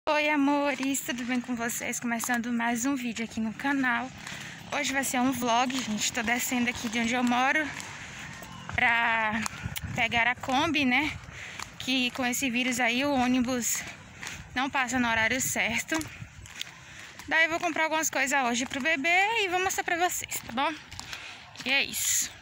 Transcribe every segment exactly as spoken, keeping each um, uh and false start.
Oi amores, tudo bem com vocês? Começando mais um vídeo aqui no canal. Hoje vai ser um vlog, gente. Tô descendo aqui de onde eu moro pra pegar a Kombi, né? Que com esse vírus aí o ônibus não passa no horário certo. Daí eu vou comprar algumas coisas hoje pro bebê e vou mostrar pra vocês, tá bom? E é isso.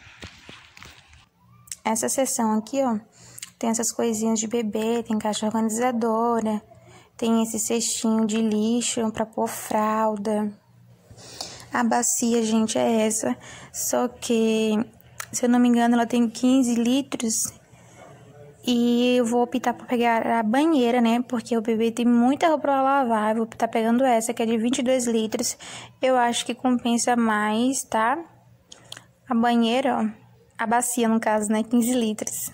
Essa seção aqui, ó, tem essas coisinhas de bebê, tem caixa organizadora, tem esse cestinho de lixo pra pôr fralda. A bacia, gente, é essa, só que, se eu não me engano, ela tem quinze litros. E eu vou optar por pegar a banheira, né, porque o bebê tem muita roupa pra lavar. Eu vou optar pegando essa, que é de vinte e dois litros. Eu acho que compensa mais, tá? A banheira, ó, a bacia, no caso, né, quinze litros.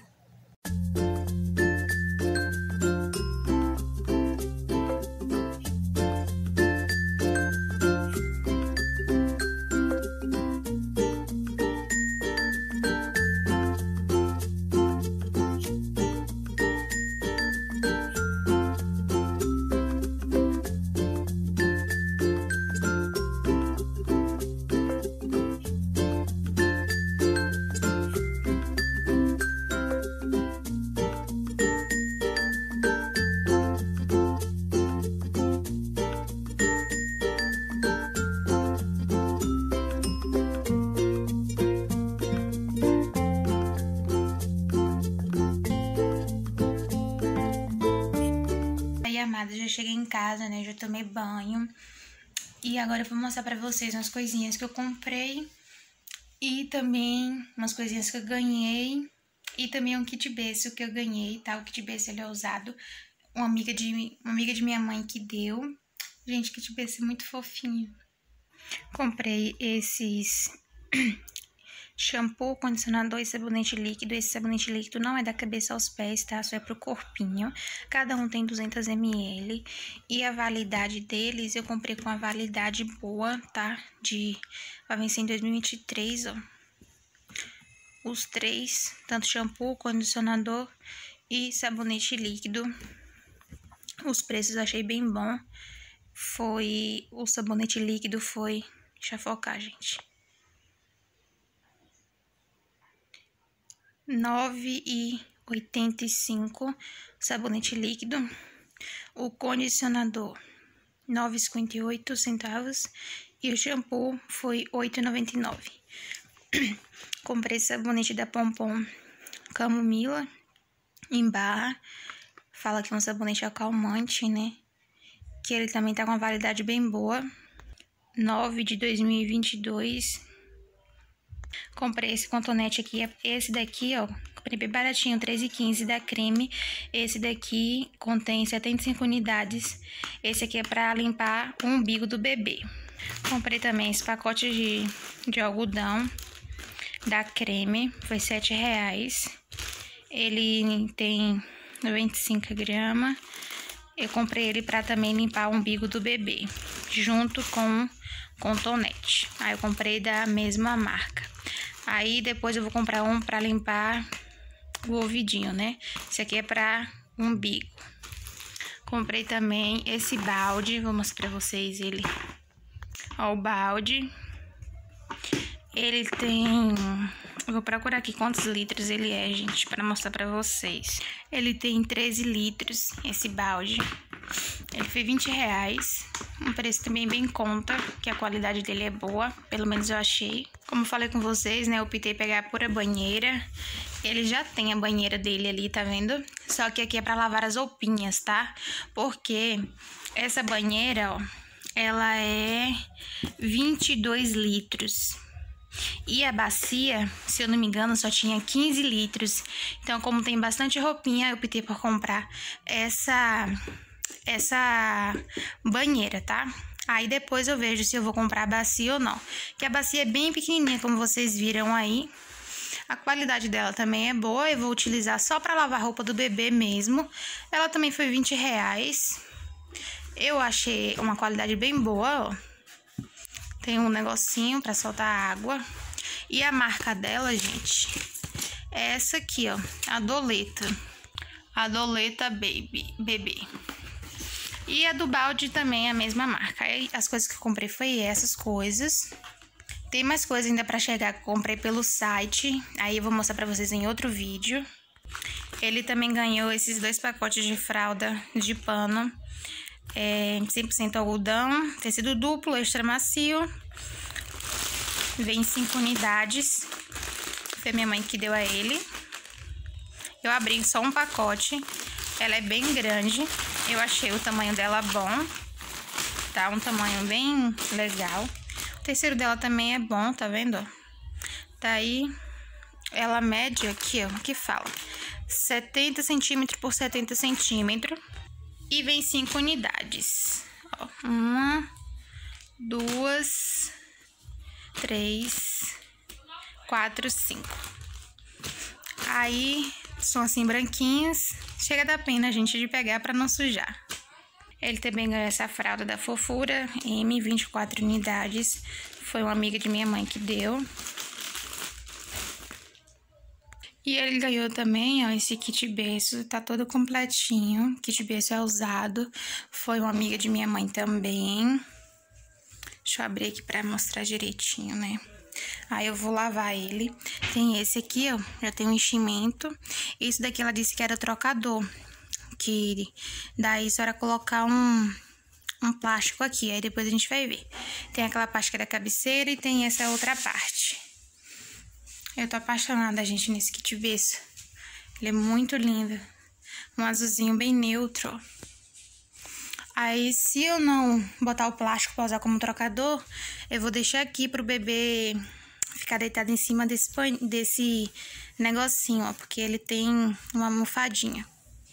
Amada, já cheguei em casa, né, já tomei banho e agora eu vou mostrar pra vocês umas coisinhas que eu comprei e também umas coisinhas que eu ganhei e também um kit berço que eu ganhei, tá? O kit berço, ele é usado, uma amiga de, uma amiga de minha mãe que deu. Gente, kit berço é muito fofinho. Comprei esses shampoo, condicionador e sabonete líquido. Esse sabonete líquido não é da cabeça aos pés, tá? Só é pro corpinho. Cada um tem duzentos mililitros. E a validade deles, eu comprei com a validade boa, tá? De... vai vencer em dois mil e vinte e três, ó. Os três, tanto shampoo, condicionador e sabonete líquido. Os preços eu achei bem bom. Foi... o sabonete líquido foi... deixa eu focar, gente. nove e oitenta e cinco sabonete líquido. O condicionador nove e cinquenta e oito centavos e o shampoo foi oito e noventa e nove. Comprei sabonete da Pompom Camomila em barra. Fala que é um sabonete acalmante, né? Que ele também tá com uma validade bem boa. nove de dois mil e vinte e dois. Comprei esse cotonete aqui, esse daqui, ó, comprei bem baratinho, três e quinze da Creme. Esse daqui contém setenta e cinco unidades. Esse aqui é pra limpar o umbigo do bebê. Comprei também esse pacote de, de algodão da Creme, foi sete reais. Ele tem noventa e cinco gramas. Eu comprei ele pra também limpar o umbigo do bebê, junto com cotonete. Aí eu comprei da mesma marca. Aí depois eu vou comprar um pra limpar o ouvidinho, né? Esse aqui é pra umbigo. Comprei também esse balde, vou mostrar pra vocês ele. Ó, o balde. Ele tem... eu vou procurar aqui quantos litros ele é, gente, pra mostrar pra vocês. Ele tem treze litros, esse balde. Ele foi vinte reais, um preço também bem em conta, que a qualidade dele é boa, pelo menos eu achei. Como eu falei com vocês, né, eu optei pegar por a banheira. Ele já tem a banheira dele ali, tá vendo? Só que aqui é pra lavar as roupinhas, tá? Porque essa banheira, ó, ela é vinte e dois litros. E a bacia, se eu não me engano, só tinha quinze litros. Então, como tem bastante roupinha, eu optei por comprar essa... essa banheira, tá? Aí depois eu vejo se eu vou comprar a bacia ou não. Que a bacia é bem pequenininha, como vocês viram aí. A qualidade dela também é boa. Eu vou utilizar só pra lavar a roupa do bebê mesmo. Ela também foi vinte reais. Eu achei uma qualidade bem boa, ó. Tem um negocinho pra soltar água. E a marca dela, gente, é essa aqui, ó. A Doleta. A Doleta Baby, Bebê. E a do balde também é a mesma marca. Aí as coisas que eu comprei foi essas coisas. Tem mais coisa ainda pra chegar que eu comprei pelo site. Aí eu vou mostrar pra vocês em outro vídeo. Ele também ganhou esses dois pacotes de fralda de pano. É, cem por cento algodão, tecido duplo, extra macio. Vem cinco unidades. Foi minha mãe que deu a ele. Eu abri só um pacote. Ela é bem grande. Eu achei o tamanho dela bom. Tá um tamanho bem legal. O tecido dela também é bom, tá vendo? Tá aí. Ela mede aqui, ó, que fala setenta centímetros por setenta centímetros. E vem cinco unidades. Ó, uma, duas, três, quatro, cinco. Aí, são assim branquinhos. Chega da pena a gente de pegar pra não sujar. Ele também ganhou essa fralda da Fofura, M, vinte e quatro unidades. Foi uma amiga de minha mãe que deu. E ele ganhou também, ó, esse kit berço, tá todo completinho. Kit berço é usado. Foi uma amiga de minha mãe também. Deixa eu abrir aqui pra mostrar direitinho, né? Aí eu vou lavar ele. Tem esse aqui, ó, já tem um enchimento. Esse daqui ela disse que era trocador. Que daí só era colocar um, um plástico aqui, aí depois a gente vai ver. Tem aquela parte que é da cabeceira e tem essa outra parte. Eu tô apaixonada, gente, nesse kit berço. Ele é muito lindo. Um azulzinho bem neutro. Aí, se eu não botar o plástico pra usar como trocador, eu vou deixar aqui pro bebê ficar deitado em cima desse, desse negocinho, ó. Porque ele tem uma almofadinha.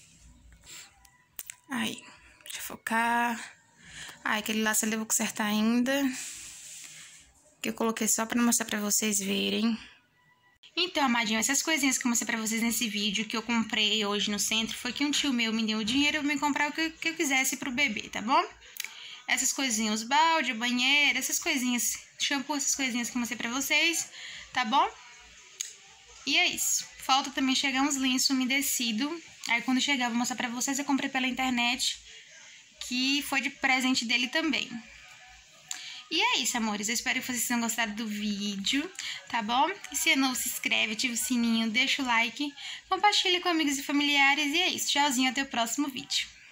Aí, deixa eu focar. Aí, aquele laço ali eu vou consertar ainda. Que eu coloquei só pra mostrar pra vocês verem. Então, amadinho, essas coisinhas que eu mostrei pra vocês nesse vídeo que eu comprei hoje no centro foi que um tio meu me deu o dinheiro pra me comprar o que, que eu quisesse pro bebê, tá bom? Essas coisinhas, os balde, banheiro, essas coisinhas, shampoo, essas coisinhas que eu mostrei pra vocês, tá bom? E é isso. Falta também chegar uns lenços umedecidos. Aí quando chegar eu vou mostrar pra vocês, eu comprei pela internet, que foi de presente dele também. E é isso, amores. Eu espero que vocês tenham gostado do vídeo, tá bom? E se é novo, se inscreve, ativa o sininho, deixa o like, compartilha com amigos e familiares. E é isso. Tchauzinho, até o próximo vídeo.